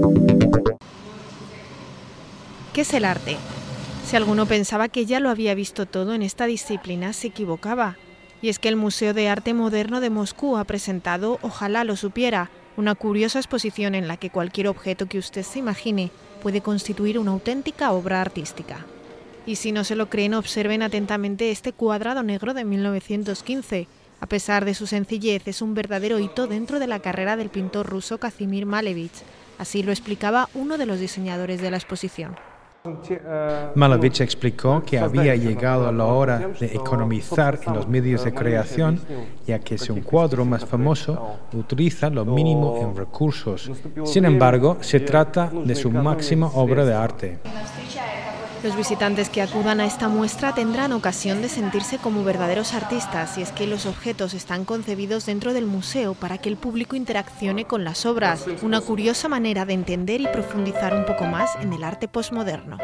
¿Qué es el arte? Si alguno pensaba que ya lo había visto todo en esta disciplina, se equivocaba. Y es que el Museo de Arte Moderno de Moscú ha presentado Ojalá lo supiera, una curiosa exposición en la que cualquier objeto que usted se imagine puede constituir una auténtica obra artística. Y si no se lo creen, observen atentamente este cuadrado negro de 1915. A pesar de su sencillez, es un verdadero hito dentro de la carrera del pintor ruso Kazimir Malevich. Así lo explicaba uno de los diseñadores de la exposición. Malevich explicó que había llegado la hora de economizar en los medios de creación, ya que si un cuadro más famoso utiliza lo mínimo en recursos. Sin embargo, se trata de su máxima obra de arte. Los visitantes que acudan a esta muestra tendrán ocasión de sentirse como verdaderos artistas, y es que los objetos están concebidos dentro del museo para que el público interaccione con las obras, una curiosa manera de entender y profundizar un poco más en el arte posmoderno.